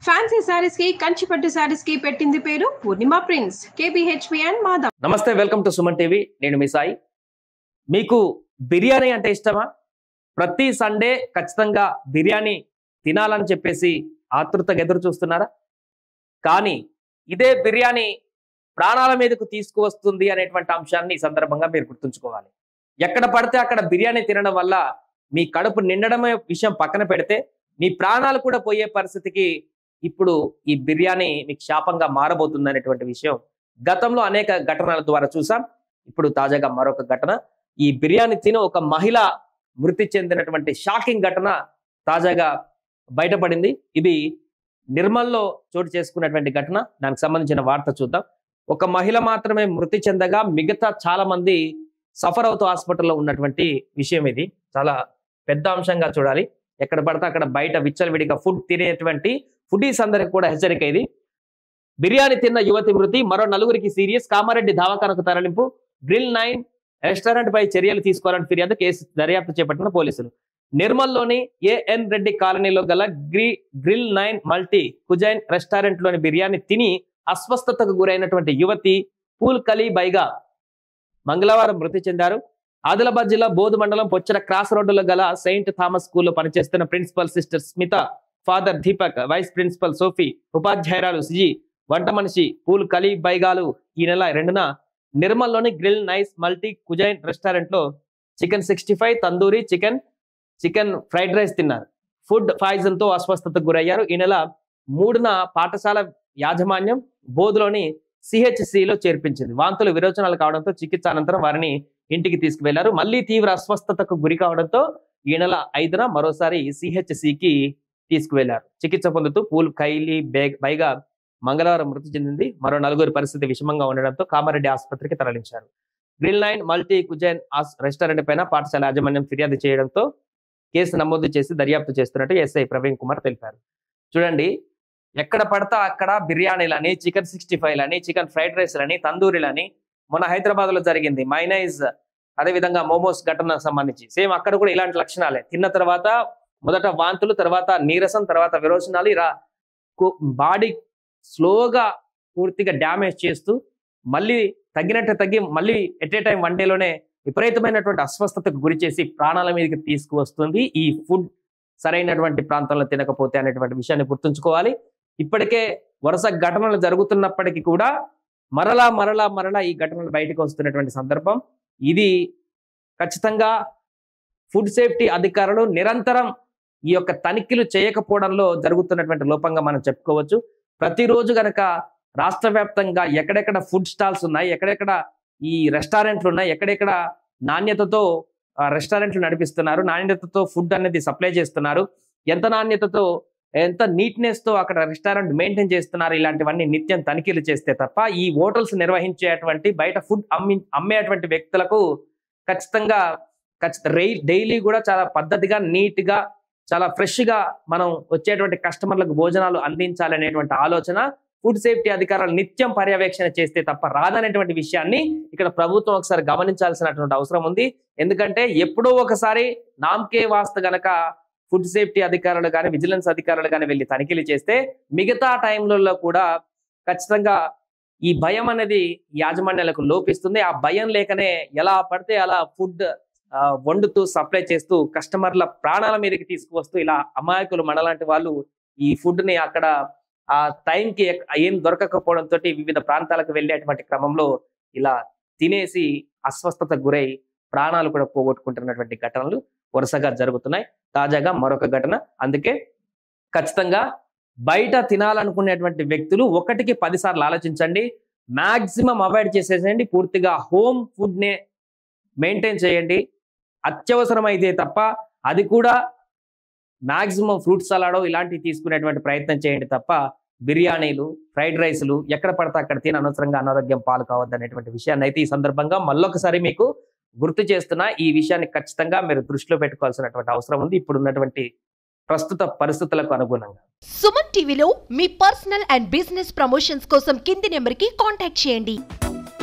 Fancy saris కి కంచిపట్టు సారీస్ కి పెట్టింది పేరు Purnima prince KBHP and Madhav. నమస్తే, వెల్కమ్ టు సుమన్ టీవీ. నేను మీ సాయి. మీకు బిర్యానీ అంటే ఇష్టమా? ప్రతి సండే ఖచ్చితంగా బిర్యానీ తినాలని చెప్పేసి ఆతృతగా ఎదురు చూస్తున్నారా? కానీ ఇదే బిర్యానీ ప్రాణాల మీదకు తీసుకువస్తుంది అనేటువంటి అంశాన్ని ఈ సందర్భంగా మీరు గుర్తుంచుకోవాలి. ఎక్కడ పడితే అక్కడ బిర్యానీ తినడం వల్ల మీ కడుపు నిండడమే విషయం పక్కన పెడితే మీ ప్రాణాలు కూడా పోయే పరిస్థితికి ఇప్పుడు ఈ బిర్యానీ మీకు శాపంగా మారబోతుంది అనేటువంటి విషయం గతంలో అనేక ఘటనల ద్వారా చూసాం. ఇప్పుడు తాజాగా మరొక ఘటన, ఈ బిర్యానీ తిని ఒక మహిళ మృతి చెందినటువంటి షాకింగ్ ఘటన తాజాగా బయటపడింది. ఇది నిర్మల్లో చోటు చేసుకున్నటువంటి ఘటన. దానికి సంబంధించిన వార్త చూద్దాం. ఒక మహిళ మాత్రమే మృతి చెందగా మిగతా చాలా మంది సఫర్ అవుతూ హాస్పిటల్లో ఉన్నటువంటి విషయం. ఇది చాలా పెద్ద అంశంగా చూడాలి. ఎక్కడ పడితే అక్కడ బయట విచ్చలవిడిగా ఫుడ్ తినేటువంటి ఫుడీస్ అందరికి కూడా హెచ్చరిక ఇది. బిర్యానీ తిన్న యువతి మృతి, మరో నలుగురికి సీరియస్. కామారెడ్డి దవాఖానకు తరలింపు. గ్రిల్ 9 రెస్టారెంట్ పై చర్యలు తీసుకోవాలని ఫిర్యాదు. కేసు దర్యాప్తు చేపట్టిన పోలీసులు. నిర్మల్లోని ఏఎన్ రెడ్డి కాలనీలో గల గ్రిల్ 9 మల్టీ కుజైన్ రెస్టారెంట్ లోని బిర్యానీ తిని అస్వస్థతకు గురైనటువంటి యువతి పూల్ కలీ బైగా మంగళవారం మృతి చెందారు. ఆదిలాబాద్ జిల్లా బోధు మండలం పొచ్చర క్రాస్ రోడ్డులో గల సెయింట్ థామస్ స్కూల్లో పనిచేస్తున్న principal sister Smitha, father Deepak, vice principal Sophie, ఉపాధ్యాయురాలు సిజీ, వంట మనిషి పూల్ కలీ బైగాలు ఈ నెల 2న నిర్మల్లోని గ్రిల్ 9 మల్టీ కుజైన్ రెస్టారెంట్ లో chicken 65, tandoori chicken fried rice తిన్నారు. ఫుడ్ పాయిజన్ తో అస్వస్థతకు గురయ్యారు. ఈ నెల 3న పాఠశాల యాజమాన్యం బోధులోని సిహెచ్సిలో చేర్పించింది. వాంతులు విరోచనాలు కావడంతో చికిత్స అనంతరం వారిని ఇంటికి తీసుకువెళ్లారు. మళ్ళీ తీవ్ర అస్వస్థతకు గురి కావడంతో ఈ నెల 5న మరోసారి సిహెచ్సికి తీసుకువెళ్లారు. చికిత్స పొందుతూ పూల్ కైలీ బైగా మంగళవారం మృతి చెందింది. మరో నలుగురి పరిస్థితి విషమంగా ఉండడంతో కామారెడ్డి ఆసుపత్రికి తరలించారు. గ్రిల్ 9 మల్టీ కుజైన్ రెస్టారెంట్ పైన పాఠశాల యాజమాన్యం ఫిర్యాదు చేయడంతో కేసు నమోదు చేసి దర్యాప్తు చేస్తున్నట్టు ఎస్ఐ ప్రవీణ్ కుమార్ తెలిపారు. చూడండి, ఎక్కడ పడతా అక్కడ బిర్యానీలని, చికెన్ 65లని, చికెన్ ఫ్రైడ్ రైస్లని, తందూరిలని. మొన్న హైదరాబాద్ లో జరిగింది మైనైజ్, అదేవిధంగా మోమోస్ ఘటనకు సంబంధించి సేమ్ అక్కడ కూడా ఇలాంటి లక్షణాలే. తిన్న తర్వాత మొదట వాంతులు, తర్వాత నీరసం, తర్వాత విరోచనాలు, ఇలా బాడీ స్లోగా పూర్తిగా డ్యామేజ్ చేస్తూ మళ్ళీ తగ్గినట్టు తగ్గి మళ్ళీ ఎట్ ఏ టైం 1 డేలోనే విపరీతమైనటువంటి అస్వస్థతకు గురి చేసి ప్రాణాల మీదకి తీసుకువస్తుంది ఈ ఫుడ్ సరైనటువంటి ప్రాంతంలో తినకపోతే అనేటువంటి విషయాన్ని గుర్తుంచుకోవాలి. ఇప్పటికే వరుస ఘటనలు జరుగుతున్నప్పటికీ కూడా మరలా ఈ ఘటనలు బయటకు వస్తున్నటువంటి సందర్భం ఇది. ఖచ్చితంగా ఫుడ్ సేఫ్టీ అధికారులు నిరంతరం ఈ యొక్క తనిఖీలు చేయకపోవడంలో జరుగుతున్నటువంటి లోపంగా మనం చెప్పుకోవచ్చు. ప్రతిరోజు గనక రాష్ట్ర వ్యాప్తంగా ఎక్కడెక్కడ ఫుడ్ స్టాల్స్ ఉన్నాయి, ఎక్కడెక్కడ ఈ రెస్టారెంట్లు ఉన్నాయి, ఎక్కడెక్కడ నాణ్యతతో రెస్టారెంట్లు నడిపిస్తున్నారు, నాణ్యతతో ఫుడ్ అనేది సప్లై చేస్తున్నారు, ఎంత నాణ్యతతో ఎంత నీట్నెస్ తో అక్కడ రెస్టారెంట్ మెయింటైన్ చేస్తున్నారు, ఇలాంటివన్నీ నిత్యం తనిఖీలు చేస్తే తప్ప ఈ హోటల్స్ నిర్వహించేటువంటి బయట ఫుడ్ అమ్మేటువంటి వ్యక్తులకు ఖచ్చితంగా డైలీ కూడా చాలా పద్ధతిగా, నీట్ గా, చాలా ఫ్రెష్ గా మనం వచ్చేటువంటి కస్టమర్లకు భోజనాలు అందించాలనేటువంటి ఆలోచన ఫుడ్ సేఫ్టీ అధికారులు నిత్యం పర్యవేక్షణ చేస్తే తప్ప రాదనేటువంటి విషయాన్ని ఇక్కడ ప్రభుత్వం ఒకసారి గమనించాల్సినటువంటి అవసరం ఉంది. ఎందుకంటే ఎప్పుడో ఒకసారి నామకే వాస్త గనక ఫుడ్ సేఫ్టీ అధికారులు కానీ, విజిలెన్స్ అధికారులు కానీ వెళ్ళి తనిఖీలు చేస్తే మిగతా టైంలలో కూడా ఖచ్చితంగా ఈ భయం అనేది యాజమాన్యాలకు లోపిస్తుంది. ఆ భయం లేకనే ఎలా పడితే అలా ఫుడ్ వండుతూ సప్లై చేస్తూ కస్టమర్ల ప్రాణాల మీదకి తీసుకువస్తూ ఇలా అమాయకులు మనలాంటి వాళ్ళు ఈ ఫుడ్ ని అక్కడ ఆ టైంకి ఏం దొరకకపోవడంతో వివిధ ప్రాంతాలకు వెళ్ళేటువంటి క్రమంలో ఇలా తినేసి అస్వస్థతకు గురై ప్రాణాలు కూడా పోగొట్టుకుంటున్నటువంటి ఘటనలు వరుసగా జరుగుతున్నాయి. తాజాగా మరొక ఘటన. అందుకే ఖచ్చితంగా బయట తినాలనుకునేటువంటి వ్యక్తులు 1కి 10 సార్లు ఆలోచించండి. మాక్సిమం అవాయిడ్ చేసేసేయండి. పూర్తిగా హోమ్ ఫుడ్ నే మెయింటైన్ చేయండి. అత్యవసరం అయితే తప్ప, అది కూడా మాక్సిమం ఫ్రూట్ సలాడో ఇలాంటివి తీసుకునేటువంటి ప్రయత్నం చేయండి తప్ప బిర్యానీలు, ఫ్రైడ్ రైస్లు ఎక్కడ పడితే అక్కడ తిని అనవసరంగా అనారోగ్యం పాలు కావద్దు అనేటువంటి విషయాన్ని అయితే ఈ సందర్భంగా మళ్ళొకసారి మీకు గుర్తు చేస్తున్నా. ఈ విషయాన్ని ఖచ్చితంగా మీరు దృష్టిలో పెట్టుకోవాల్సినటువంటి అవసరం ఉంది ఇప్పుడు ఉన్నటువంటి ప్రస్తుత పరిస్థితులకు అనుగుణంగా. సుమన్ టీవీలో మీ పర్సనల్ అండ్ బిజినెస్ ప్రమోషన్స్ కోసం కింది నెంబర్కి కాంటాక్ట్ చేయండి.